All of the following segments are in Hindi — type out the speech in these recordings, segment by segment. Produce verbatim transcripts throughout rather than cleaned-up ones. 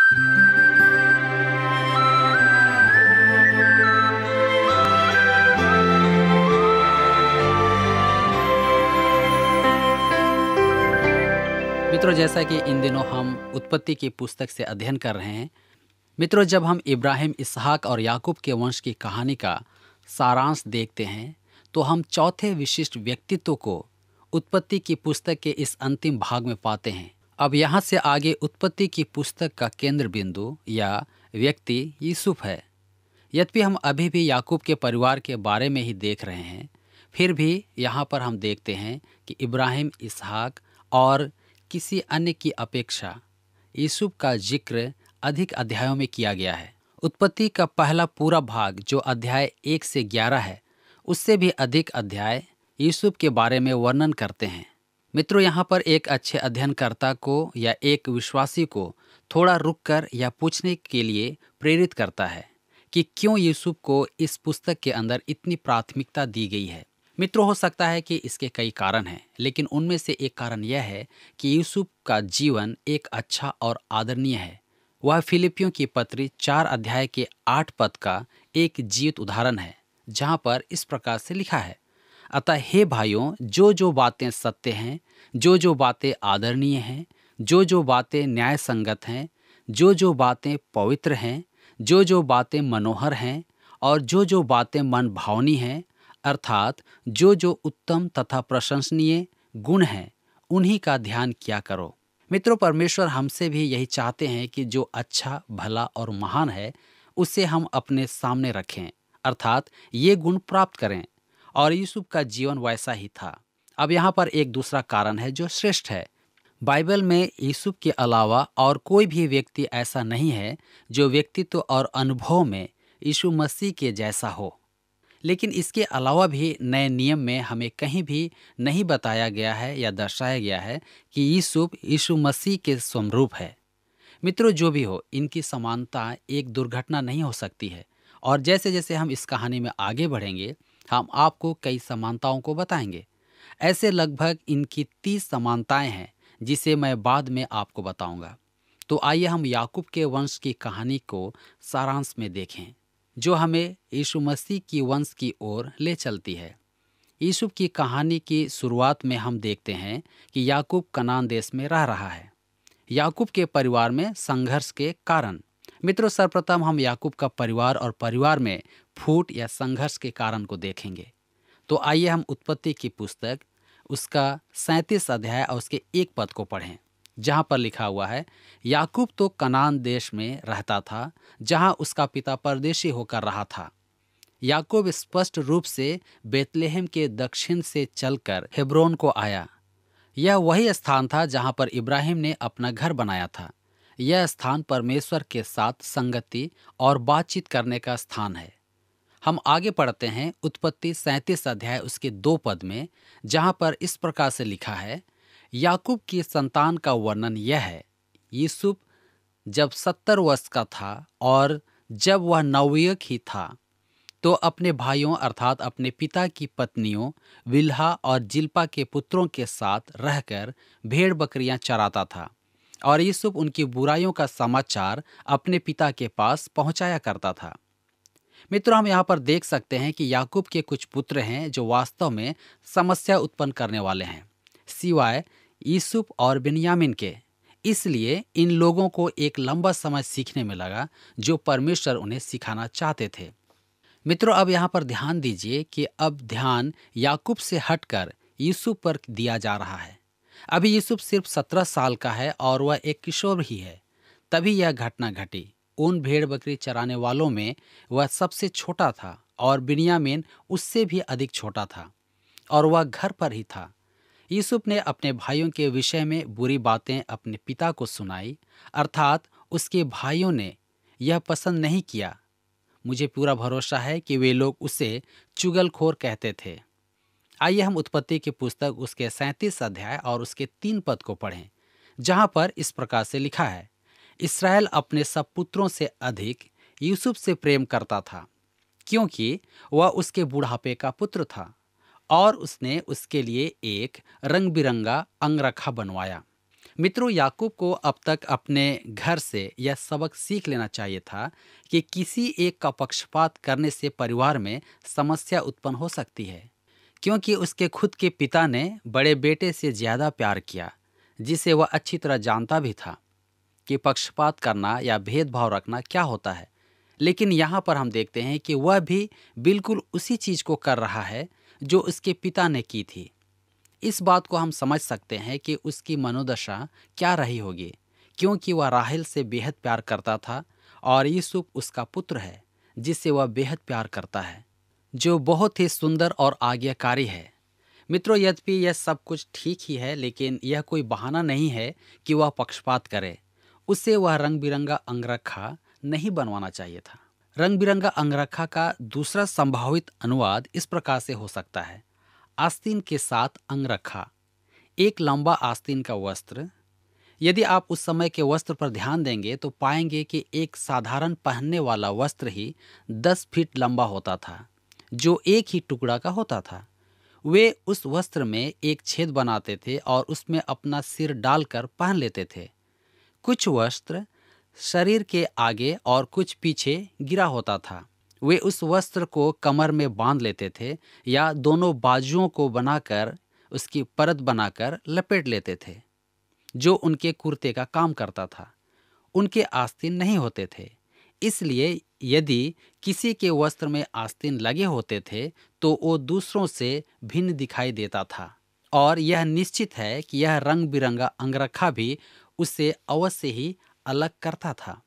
मित्रों, जैसा कि इन दिनों हम उत्पत्ति की पुस्तक से अध्ययन कर रहे हैं, मित्रों, जब हम इब्राहिम, इसहाक और याकूब के वंश की कहानी का सारांश देखते हैं, तो हम चौथे विशिष्ट व्यक्तित्व को उत्पत्ति की पुस्तक के इस अंतिम भाग में पाते हैं। अब यहाँ से आगे उत्पत्ति की पुस्तक का केंद्र बिंदु या व्यक्ति यूसुफ है। यद्यपि हम अभी भी याकूब के परिवार के बारे में ही देख रहे हैं, फिर भी यहाँ पर हम देखते हैं कि इब्राहिम, इसहाक और किसी अन्य की अपेक्षा यूसुफ का जिक्र अधिक अध्यायों में किया गया है। उत्पत्ति का पहला पूरा भाग जो अध्याय एक से ग्यारह है, उससे भी अधिक अध्याय यूसुफ के बारे में वर्णन करते हैं। मित्रों, यहाँ पर एक अच्छे अध्ययनकर्ता को या एक विश्वासी को थोड़ा रुककर यह पूछने के लिए प्रेरित करता है कि क्यों यूसुफ को इस पुस्तक के अंदर इतनी प्राथमिकता दी गई है। मित्रों, हो सकता है कि इसके कई कारण हैं, लेकिन उनमें से एक कारण यह है कि यूसुफ का जीवन एक अच्छा और आदरणीय है। वह फिलिपियों की पत्री चार अध्याय के आठ पद का एक जीवित उदाहरण है, जहाँ पर इस प्रकार से लिखा है, अतः हे भाइयों, जो जो बातें सत्य हैं, जो जो बातें आदरणीय हैं, जो जो बातें न्याय संगत हैं, जो जो बातें पवित्र हैं, जो जो बातें मनोहर हैं और जो जो बातें मन भावनी हैं, अर्थात जो जो उत्तम तथा प्रशंसनीय गुण हैं, उन्हीं का ध्यान किया करो। मित्रों, परमेश्वर हमसे भी यही चाहते हैं कि जो अच्छा, भला और महान है, उसे हम अपने सामने रखें, अर्थात ये गुण प्राप्त करें। और यूसुफ का जीवन वैसा ही था। अब यहाँ पर एक दूसरा कारण है जो श्रेष्ठ है। बाइबल में यूसुफ के अलावा और कोई भी व्यक्ति ऐसा नहीं है जो व्यक्तित्व और अनुभव में यीशु मसीह के जैसा हो। लेकिन इसके अलावा भी नए नियम में हमें कहीं भी नहीं बताया गया है या दर्शाया गया है कि यूसुफ यीशु मसीह के स्वरूप है। मित्रों, जो भी हो, इनकी समानता एक दुर्घटना नहीं हो सकती है। और जैसे जैसे हम इस कहानी में आगे बढ़ेंगे, हम आपको कई समानताओं को बताएंगे। ऐसे लगभग इनकी तीस समानताएं हैं, जिसे मैं बाद में आपको बताऊंगा। तो आइए हम याकूब के वंश की कहानी को सारांश में देखें, जो हमें यीशु मसीह की वंश की ओर ले चलती है। यूसुफ की कहानी की शुरुआत में हम देखते हैं कि याकूब कनान देश में रह रहा है। याकूब के परिवार में संघर्ष के कारण। मित्रों, सर्वप्रथम हम याकूब का परिवार और परिवार में फूट या संघर्ष के कारण को देखेंगे। तो आइए हम उत्पत्ति की पुस्तक उसका सैंतीस अध्याय और उसके एक पद को पढ़ें, जहाँ पर लिखा हुआ है, याकूब तो कनान देश में रहता था, जहाँ उसका पिता परदेशी होकर रहा था। याकूब स्पष्ट रूप से बेतलेहम के दक्षिण से चलकर हेब्रोन को आया। यह वही स्थान था जहाँ पर इब्राहिम ने अपना घर बनाया था। यह स्थान परमेश्वर के साथ संगति और बातचीत करने का स्थान है। हम आगे पढ़ते हैं उत्पत्ति सैंतीस अध्याय उसके दो पद में, जहाँ पर इस प्रकार से लिखा है, याकूब की संतान का वर्णन यह है, यूसुफ जब सत्तर वर्ष का था और जब वह नवयुवक ही था, तो अपने भाइयों अर्थात अपने पिता की पत्नियों बिल्हा और जिल्पा के पुत्रों के साथ रहकर भेड़ बकरियां चराता था। और यूसुफ उनकी बुराइयों का समाचार अपने पिता के पास पहुंचाया करता था। मित्रों, हम यहाँ पर देख सकते हैं कि याकूब के कुछ पुत्र हैं जो वास्तव में समस्या उत्पन्न करने वाले हैं, सिवाय यूसुफ और बिन्यामीन के। इसलिए इन लोगों को एक लंबा समय सीखने में लगा जो परमेश्वर उन्हें सिखाना चाहते थे। मित्रों, अब यहाँ पर ध्यान दीजिए कि अब ध्यान याकूब से हटकर यूसुफ पर दिया जा रहा है। अभी यूसुफ सिर्फ सत्रह साल का है और वह एक किशोर ही है। तभी यह घटना घटी। उन भेड़ बकरी चराने वालों में वह सबसे छोटा था और बिन्यामीन उससे भी अधिक छोटा था और वह घर पर ही था। यूसुफ ने अपने भाइयों के विषय में बुरी बातें अपने पिता को सुनाई, अर्थात उसके भाइयों ने यह पसंद नहीं किया। मुझे पूरा भरोसा है कि वे लोग उसे चुगलखोर कहते थे। आइए हम उत्पत्ति की पुस्तक उसके सैंतीस अध्याय और उसके तीन पद को पढ़ें, जहाँ पर इस प्रकार से लिखा है, इस्राएल अपने सब पुत्रों से अधिक यूसुफ से प्रेम करता था, क्योंकि वह उसके बुढ़ापे का पुत्र था और उसने उसके लिए एक रंग बिरंगा अंगरखा बनवाया। मित्रों, याकूब को अब तक अपने घर से यह सबक सीख लेना चाहिए था कि किसी एक का पक्षपात करने से परिवार में समस्या उत्पन्न हो सकती है, क्योंकि उसके खुद के पिता ने बड़े बेटे से ज्यादा प्यार किया, जिसे वह अच्छी तरह जानता भी था कि पक्षपात करना या भेदभाव रखना क्या होता है। लेकिन यहाँ पर हम देखते हैं कि वह भी बिल्कुल उसी चीज को कर रहा है जो उसके पिता ने की थी। इस बात को हम समझ सकते हैं कि उसकी मनोदशा क्या रही होगी, क्योंकि वह राहेल से बेहद प्यार करता था और यूसुफ उसका पुत्र है जिससे वह बेहद प्यार करता है, जो बहुत ही सुंदर और आज्ञाकारी है। मित्रों, यद्यपि यह सब कुछ ठीक ही है, लेकिन यह कोई बहाना नहीं है कि वह पक्षपात करे। उसे वह रंग बिरंगा अंगरखा नहीं बनवाना चाहिए था। रंग बिरंगा अंगरखा का दूसरा संभावित अनुवाद इस प्रकार से हो सकता है: आस्तीन के साथ अंगरखा, एक लंबा आस्तीन का वस्त्र। यदि आप उस समय के वस्त्र पर ध्यान देंगे तो पाएंगे कि एक साधारण पहनने वाला वस्त्र ही दस फीट लंबा होता था, जो एक ही टुकड़ा का होता था। वे उस वस्त्र में एक छेद बनाते थे और उसमें अपना सिर डालकर पहन लेते थे। कुछ वस्त्र शरीर के आगे और कुछ पीछे गिरा होता था। वे उस वस्त्र को कमर में बांध लेते थे या दोनों बाजुओं को बनाकर उसकी परत बनाकर लपेट लेते थे, जो उनके कुर्ते का काम करता था। उनके आस्तीन नहीं होते थे, इसलिए यदि किसी के वस्त्र में आस्तीन लगे होते थे तो वो दूसरों से भिन्न दिखाई देता था, और यह निश्चित है कि यह रंग बिरंगा अंगरखा भी उसे अवश्य ही अलग करता था।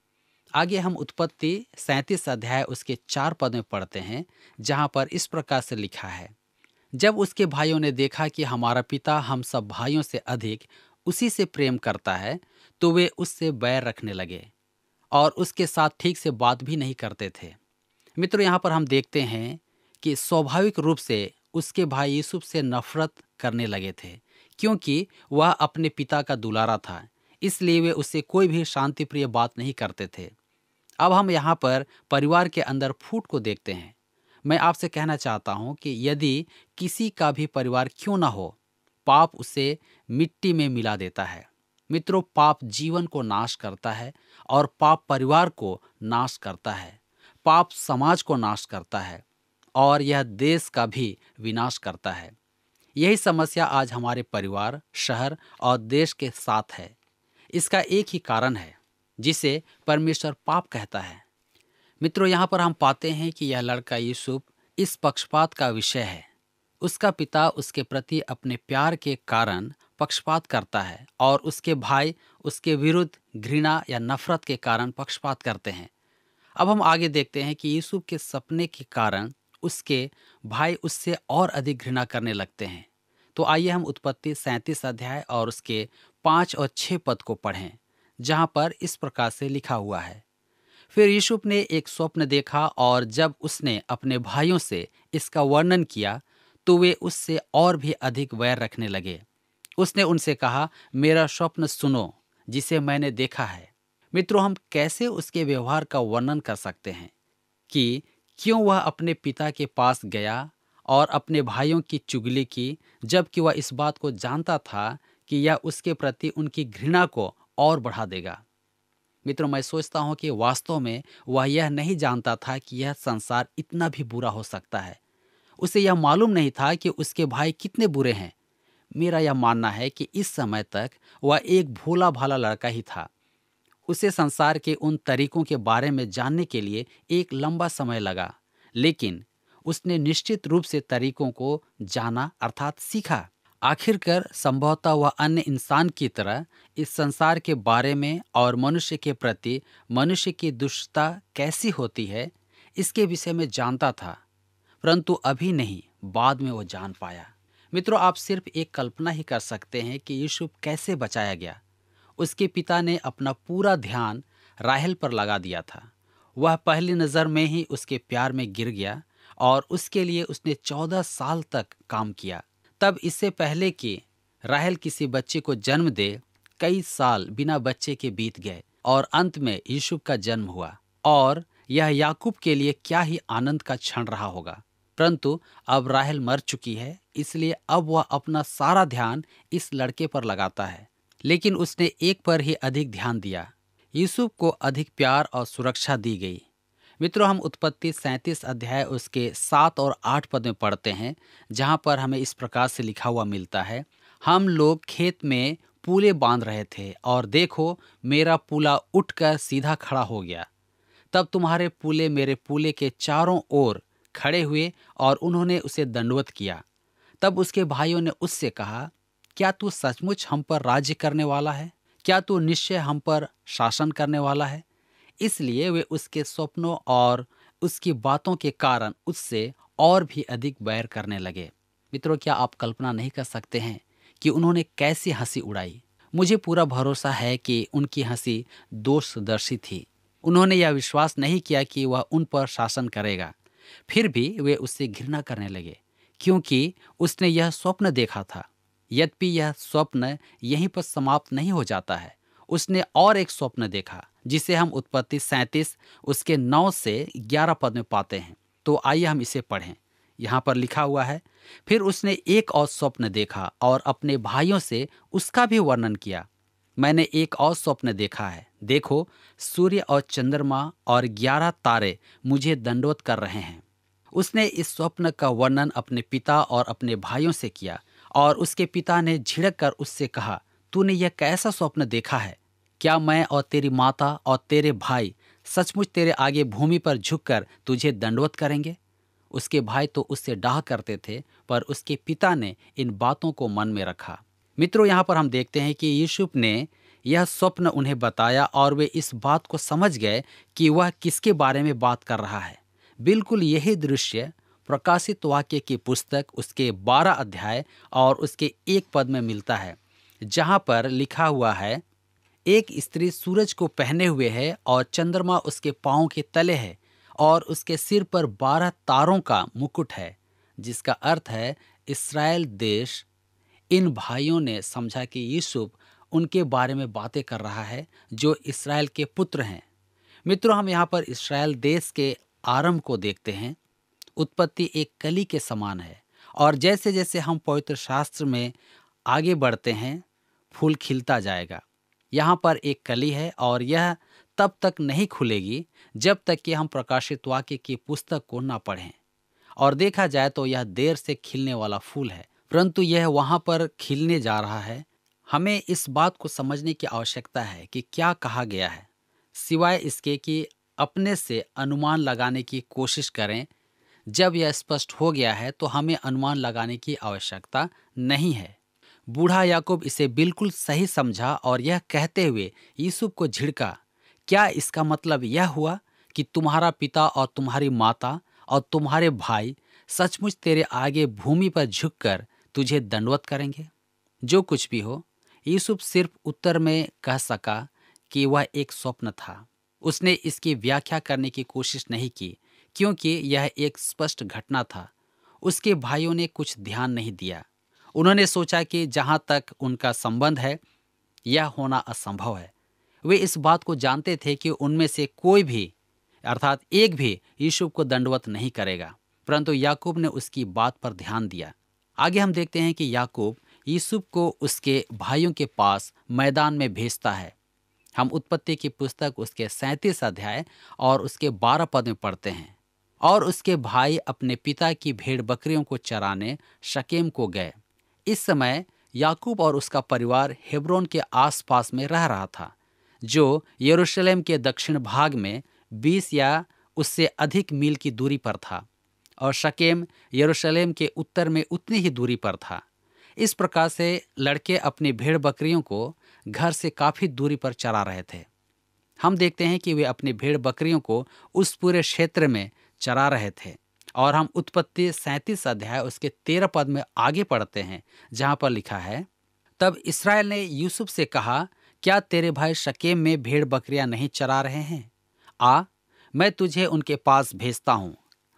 आगे हम उत्पत्ति सैंतीस अध्याय उसके चार पद में पढ़ते हैं, जहां पर इस प्रकार से लिखा है: जब उसके भाइयों ने देखा कि हमारा पिता हम सब भाइयों से अधिक उसी से प्रेम करता है, तो वे उससे बैर रखने लगे और उसके साथ ठीक से बात भी नहीं करते थे। मित्रों, यहाँ पर हम देखते हैं कि स्वाभाविक रूप से उसके भाई यूसुफ से नफरत करने लगे थे, क्योंकि वह अपने पिता का दुलारा था। इसलिए वे उससे कोई भी शांतिप्रिय बात नहीं करते थे। अब हम यहाँ पर परिवार के अंदर फूट को देखते हैं। मैं आपसे कहना चाहता हूँ कि यदि किसी का भी परिवार क्यों ना हो, पाप उसे मिट्टी में मिला देता है। मित्रों, पाप जीवन को नाश करता है और पाप परिवार को नाश करता है। पाप समाज को नाश करता है और यह देश का भी विनाश करता है। यही समस्या आज हमारे परिवार, शहर और देश के साथ है। इसका एक ही कारण है, जिसे परमेश्वर पाप कहता है। मित्रों, यहाँ पर हम पाते हैं कि यह लड़का यूसुफ इस पक्षपात का विषय है। उसका पिता उसके प्रति अपने प्यार के कारण पक्षपात करता है और उसके भाई उसके विरुद्ध घृणा या नफरत के कारण पक्षपात करते हैं। अब हम आगे देखते हैं कि यूसुफ के सपने के कारण उसके भाई उससे और अधिक घृणा करने लगते हैं। तो आइए हम उत्पत्ति सैंतीस अध्याय और उसके पाँच और छः पद को पढ़ें, जहाँ पर इस प्रकार से लिखा हुआ है: फिर यूसुफ ने एक स्वप्न देखा और जब उसने अपने भाइयों से इसका वर्णन किया तो वे उससे और भी अधिक वैर रखने लगे। उसने उनसे कहा, मेरा स्वप्न सुनो जिसे मैंने देखा है। मित्रों, हम कैसे उसके व्यवहार का वर्णन कर सकते हैं कि क्यों वह अपने पिता के पास गया और अपने भाइयों की चुगली की, जबकि वह इस बात को जानता था कि यह उसके प्रति उनकी घृणा को और बढ़ा देगा। मित्रों, मैं सोचता हूं कि वास्तव में वह यह नहीं जानता था कि यह संसार इतना भी बुरा हो सकता है। उसे यह मालूम नहीं था कि उसके भाई कितने बुरे हैं। मेरा यह मानना है कि इस समय तक वह एक भोला भाला लड़का ही था। उसे संसार के उन तरीकों के बारे में जानने के लिए एक लंबा समय लगा, लेकिन उसने निश्चित रूप से तरीकों को जाना अर्थात सीखा। आखिरकार संभवतः वह अन्य इंसान की तरह इस संसार के बारे में और मनुष्य के प्रति मनुष्य की दुष्टता कैसी होती है इसके विषय में जानता था, परंतु अभी नहीं, बाद में वो जान पाया। मित्रों, आप सिर्फ एक कल्पना ही कर सकते हैं कि यूसुफ कैसे बचाया गया। उसके पिता ने अपना पूरा ध्यान राहेल पर लगा दिया था। वह पहली नज़र में ही उसके प्यार में गिर गया और उसके लिए उसने चौदह साल तक काम किया। तब इससे पहले कि राहेल किसी बच्चे को जन्म दे, कई साल बिना बच्चे के बीत गए और अंत में यूसुफ का जन्म हुआ। और यह याकूब के लिए क्या ही आनंद का क्षण रहा होगा। परंतु अब राहेल मर चुकी है, इसलिए अब वह अपना सारा ध्यान इस लड़के पर लगाता है। लेकिन उसने एक पर ही अधिक ध्यान दिया। यूसुफ को अधिक प्यार और सुरक्षा दी गई। मित्रों, हम उत्पत्ति सैंतीस अध्याय उसके सात और आठ पद में पढ़ते हैं, जहाँ पर हमें इस प्रकार से लिखा हुआ मिलता है, हम लोग खेत में पूले बांध रहे थे और देखो मेरा पूला उठकर सीधा खड़ा हो गया। तब तुम्हारे पूले मेरे पूले के चारों ओर खड़े हुए और उन्होंने उसे दंडवत किया। तब उसके भाइयों ने उससे कहा, क्या तू सचमुच हम पर राज्य करने वाला है? क्या तू निश्चय हम पर शासन करने वाला है? इसलिए वे उसके स्वप्नों और उसकी बातों के कारण उससे और भी अधिक बैर करने लगे। मित्रों, क्या आप कल्पना नहीं कर सकते हैं कि उन्होंने कैसी हंसी उड़ाई? मुझे पूरा भरोसा है कि उनकी हंसी दोषदर्शी थी। उन्होंने यह विश्वास नहीं किया कि वह उन पर शासन करेगा। फिर भी वे उससे घृणा करने लगे, क्योंकि उसने यह स्वप्न देखा था। यद्यपि यह स्वप्न यहीं पर समाप्त नहीं हो जाता है। उसने और एक स्वप्न देखा, जिसे हम उत्पत्ति सैंतीस उसके नौ से ग्यारह पद में पाते हैं। तो आइए हम इसे पढ़ें। यहाँ पर लिखा हुआ है, फिर उसने एक और स्वप्न देखा और अपने भाइयों से उसका भी वर्णन किया। मैंने एक और स्वप्न देखा है, देखो सूर्य और चंद्रमा और ग्यारह तारे मुझे दंडवत कर रहे हैं। उसने इस स्वप्न का वर्णन अपने पिता और अपने भाइयों से किया और उसके पिता ने झिड़क कर उससे कहा, तूने यह कैसा स्वप्न देखा है? क्या मैं और तेरी माता और तेरे भाई सचमुच तेरे आगे भूमि पर झुककर तुझे दंडवत करेंगे? उसके भाई तो उससे डाह करते थे, पर उसके पिता ने इन बातों को मन में रखा। मित्रों, यहाँ पर हम देखते हैं कि यूसुफ ने यह स्वप्न उन्हें बताया और वे इस बात को समझ गए कि वह किसके बारे में बात कर रहा है। बिल्कुल यही दृश्य प्रकाशित वाक्य की पुस्तक उसके बारह अध्याय और उसके एक पद में मिलता है, जहाँ पर लिखा हुआ है, एक स्त्री सूरज को पहने हुए है और चंद्रमा उसके पांव के तले है और उसके सिर पर बारह तारों का मुकुट है, जिसका अर्थ है इस्राएल देश। इन भाइयों ने समझा कि यूसुफ उनके बारे में बातें कर रहा है, जो इस्राएल के पुत्र हैं। मित्रों, हम यहाँ पर इस्राएल देश के आरंभ को देखते हैं। उत्पत्ति एक कली के समान है और जैसे जैसे हम पवित्र शास्त्र में आगे बढ़ते हैं, फूल खिलता जाएगा। यहाँ पर एक कली है और यह तब तक नहीं खुलेगी जब तक कि हम प्रकाशित वाक्य की पुस्तक को ना पढ़ें। और देखा जाए तो यह देर से खिलने वाला फूल है, परंतु यह वहाँ पर खिलने जा रहा है। हमें इस बात को समझने की आवश्यकता है कि क्या कहा गया है, सिवाय इसके कि अपने से अनुमान लगाने की कोशिश करें। जब यह स्पष्ट हो गया है तो हमें अनुमान लगाने की आवश्यकता नहीं है। बूढ़ा याकूब इसे बिल्कुल सही समझा और यह कहते हुए यूसुफ को झिड़का, क्या इसका मतलब यह हुआ कि तुम्हारा पिता और तुम्हारी माता और तुम्हारे भाई सचमुच तेरे आगे भूमि पर झुककर तुझे दंडवत करेंगे? जो कुछ भी हो, यूसुफ सिर्फ उत्तर में कह सका कि वह एक स्वप्न था। उसने इसकी व्याख्या करने की कोशिश नहीं की, क्योंकि यह एक स्पष्ट घटना था। उसके भाइयों ने कुछ ध्यान नहीं दिया। उन्होंने सोचा कि जहाँ तक उनका संबंध है, यह होना असंभव है। वे इस बात को जानते थे कि उनमें से कोई भी, अर्थात एक भी, यूसुफ को दंडवत नहीं करेगा, परंतु याकूब ने उसकी बात पर ध्यान दिया। आगे हम देखते हैं कि याकूब यूसुफ को उसके भाइयों के पास मैदान में भेजता है। हम उत्पत्ति की पुस्तक उसके सैंतीस अध्याय और उसके बारह पद में पढ़ते हैं, और उसके भाई अपने पिता की भेड़ बकरियों को चराने शकेम को गए। इस समय याकूब और उसका परिवार हेब्रोन के आसपास में रह रहा था, जो यरूशलेम के दक्षिण भाग में बीस या उससे अधिक मील की दूरी पर था, और शकेम यरूशलेम के उत्तर में उतनी ही दूरी पर था। इस प्रकार से लड़के अपनी भेड़ बकरियों को घर से काफी दूरी पर चरा रहे थे। हम देखते हैं कि वे अपनी भेड़ बकरियों को उस पूरे क्षेत्र में चरा रहे थे, और हम उत्पत्ति सैंतीस अध्याय उसके तेरह पद में आगे पढ़ते हैं, जहाँ पर लिखा है, तब इस्राएल ने यूसुफ से कहा, क्या तेरे भाई शकेम में भेड़ बकरियां नहीं चरा रहे हैं? आ, मैं तुझे उनके पास भेजता हूँ।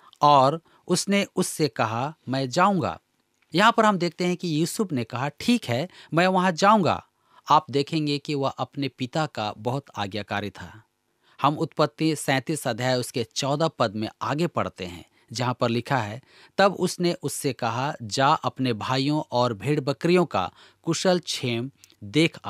और उसने उससे कहा, मैं जाऊंगा। यहाँ पर हम देखते हैं कि यूसुफ ने कहा, ठीक है, मैं वहाँ जाऊंगा। आप देखेंगे कि वह अपने पिता का बहुत आज्ञाकारी था। हम उत्पत्ति सैंतीस अध्याय उसके चौदह पद में आगे पढ़ते हैं, जहाँ पर लिखा है, तब उसने उससे कहा, जा अपने भाइयों और भेड़ बकरियों का कुशल क्षेम देख आ,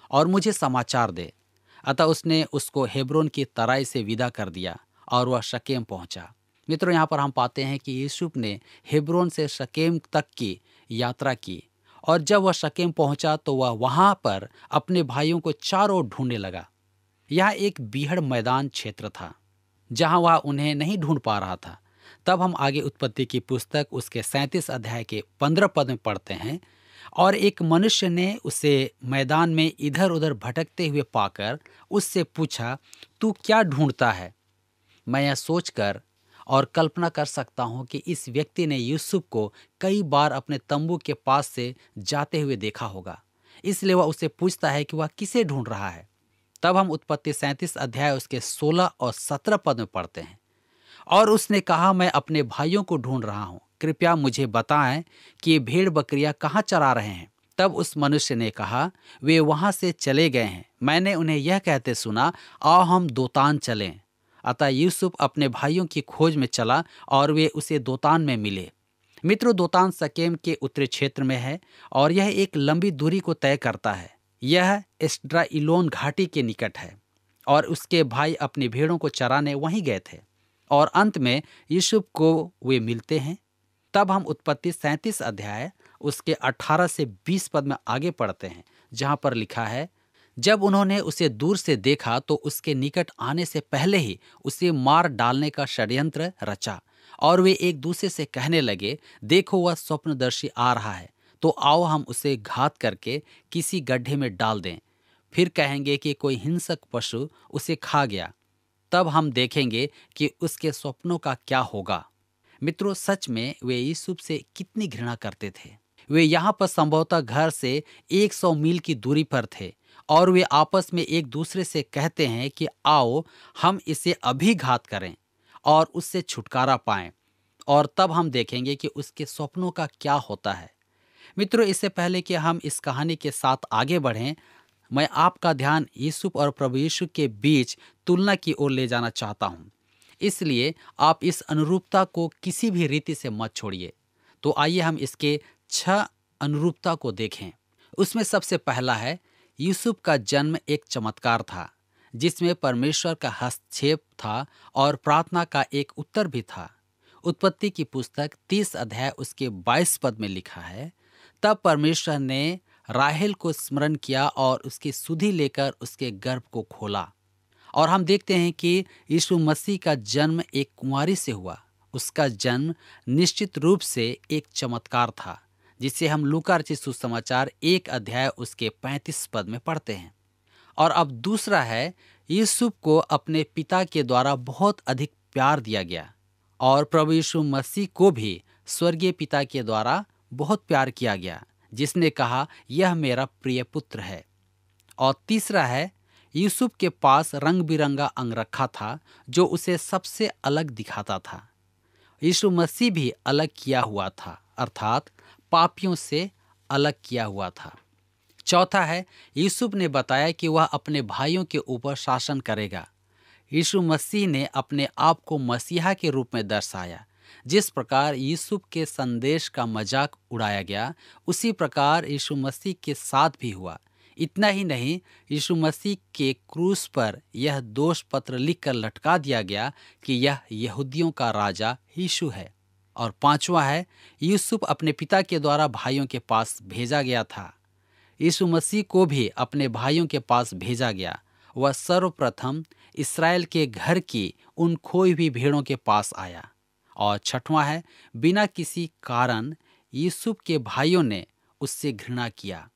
और मुझे समाचार दे। अतः उसने उसको हेब्रोन की तराई से विदा कर दिया और वह शकेम पहुंचा। मित्रों, यहाँ पर हम पाते हैं कि यूसुफ ने हेब्रोन से शकेम तक की यात्रा की, और जब वह शकेम पहुंचा तो वह वहां पर अपने भाइयों को चारों ओर ढूंढने लगा। यह एक बीहड़ मैदान क्षेत्र था जहां वह उन्हें नहीं ढूंढ पा रहा था। तब हम आगे उत्पत्ति की पुस्तक उसके सैंतीस अध्याय के पंद्रह पद में पढ़ते हैं, और एक मनुष्य ने उसे मैदान में इधर उधर भटकते हुए पाकर उससे पूछा, तू क्या ढूंढता है? मैं यह सोचकर और कल्पना कर सकता हूं कि इस व्यक्ति ने यूसुफ को कई बार अपने तंबू के पास से जाते हुए देखा होगा, इसलिए वह उससे पूछता है कि वह किसे ढूंढ रहा है। तब हम उत्पत्ति सैंतीस अध्याय उसके सोलह और सत्रह पद में पढ़ते हैं, और उसने कहा, मैं अपने भाइयों को ढूंढ रहा हूं, कृपया मुझे बताएं कि ये भेड़ बकरियां कहाँ चरा रहे हैं। तब उस मनुष्य ने कहा, वे वहां से चले गए हैं, मैंने उन्हें यह कहते सुना, आओ हम दोतान चलें। अतः यूसुफ अपने भाइयों की खोज में चला और वे उसे दोतान में मिले। मित्रों, दोतान शकेम के उत्तरी क्षेत्र में है और यह एक लंबी दूरी को तय करता है। यह एस्ड्राइलोन घाटी के निकट है और उसके भाई अपनी भेड़ों को चराने वहीं गए थे, और अंत में यूसुफ को वे मिलते हैं। तब हम उत्पत्ति सैंतीस अध्याय उसके अठारह से बीस पद में आगे पढ़ते हैं, जहां पर लिखा है, जब उन्होंने उसे दूर से देखा तो उसके निकट आने से पहले ही उसे मार डालने का षड्यंत्र रचा, और वे एक दूसरे से कहने लगे, देखो वह स्वप्नदर्शी आ रहा है, तो आओ हम उसे घात करके किसी गड्ढे में डाल दें, फिर कहेंगे कि कोई हिंसक पशु उसे खा गया, तब हम देखेंगे कि उसके स्वप्नों का क्या होगा। मित्रों, सच में वे यूसुफ से कितनी घृणा करते थे। वे यहाँ पर संभवतः घर से सौ मील की दूरी पर थे, और वे आपस में एक दूसरे से कहते हैं कि आओ हम इसे अभी घात करें और उससे छुटकारा पाएं, और तब हम देखेंगे कि उसके स्वप्नों का क्या होता है। मित्रों, इससे पहले कि हम इस कहानी के साथ आगे बढ़ें, मैं आपका ध्यान यूसुफ और प्रभु यीशु के बीच तुलना की ओर ले जाना चाहता हूं। इसलिए आप इस अनुरूपता को किसी भी रीति से मत छोड़िए। तो आइए हम इसके छह अनुरूपता को देखें। उसमें सबसे पहला है, यूसुफ का जन्म एक चमत्कार था जिसमें परमेश्वर का हस्तक्षेप था और प्रार्थना का एक उत्तर भी था। उत्पत्ति की पुस्तक तीस अध्याय उसके बाईस पद में लिखा है, तब परमेश्वर ने राहेल को स्मरण किया और उसकी सुधि लेकर उसके गर्भ को खोला। और हम देखते हैं कि यीशु मसीह का जन्म एक कुंवारी से हुआ। उसका जन्म निश्चित रूप से एक चमत्कार था, जिसे हम लूका रचित सुसमाचार एक अध्याय उसके पैंतीस पद में पढ़ते हैं। और अब दूसरा है, यूसुफ को अपने पिता के द्वारा बहुत अधिक प्यार दिया गया, और प्रभु यीशु मसीह को भी स्वर्गीय पिता के द्वारा बहुत प्यार किया गया, जिसने कहा, यह मेरा प्रिय पुत्र है। और तीसरा है, यूसुफ के पास रंग बिरंगा अंगरखा था जो उसे सबसे अलग दिखाता था। यीशु मसीह भी अलग किया हुआ था, अर्थात पापियों से अलग किया हुआ था। चौथा है, यूसुफ ने बताया कि वह अपने भाइयों के ऊपर शासन करेगा। यीशु मसीह ने अपने आप को मसीहा के रूप में दर्शाया। जिस प्रकार यूसुफ के संदेश का मजाक उड़ाया गया, उसी प्रकार यीशु मसीह के साथ भी हुआ। इतना ही नहीं, यीशु मसीह के क्रूस पर यह दोष पत्र लिखकर लटका दिया गया कि यह यहूदियों का राजा यीशु है। और पांचवा है, यूसुफ अपने पिता के द्वारा भाइयों के पास भेजा गया था। यीशु मसीह को भी अपने भाइयों के पास भेजा गया। वह सर्वप्रथम इस्राएल के घर की उन खोई हुई भेड़ों के पास आया। और छठवां है, बिना किसी कारण यूसुफ के भाइयों ने उससे घृणा किया,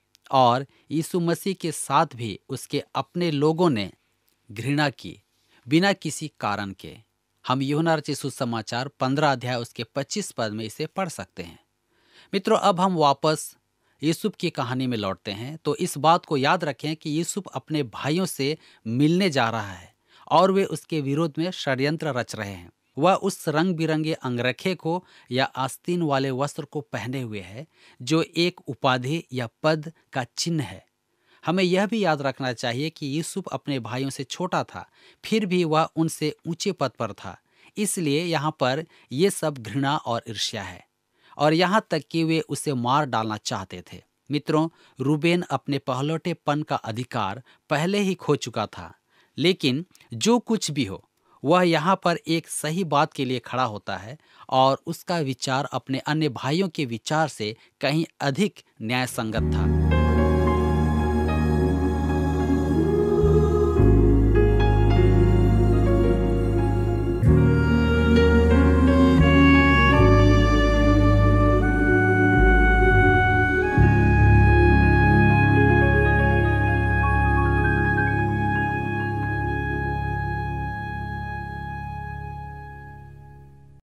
और यीशु मसीह के साथ भी उसके अपने लोगों ने घृणा की बिना किसी कारण के। हम यूहन्ना रचित सुसमाचार पंद्रह अध्याय उसके पच्चीस पद में इसे पढ़ सकते हैं। मित्रों, अब हम वापस यूसुफ की कहानी में लौटते हैं। तो इस बात को याद रखें कि यूसुफ अपने भाइयों से मिलने जा रहा है और वे उसके विरोध में षड्यंत्र रच रहे हैं। वह उस रंग बिरंगे अंगरखे को या आस्तीन वाले वस्त्र को पहने हुए है, जो एक उपाधि या पद का चिन्ह है। हमें यह भी याद रखना चाहिए कि यूसुफ अपने भाइयों से छोटा था, फिर भी वह उनसे ऊंचे पद पर था। इसलिए यहाँ पर ये सब घृणा और ईर्ष्या है, और यहाँ तक कि वे उसे मार डालना चाहते थे। मित्रों, रूबेन अपने पहलौठेपन का अधिकार पहले ही खो चुका था, लेकिन जो कुछ भी हो, वह यहाँ पर एक सही बात के लिए खड़ा होता है और उसका विचार अपने अन्य भाइयों के विचार से कहीं अधिक न्यायसंगत था।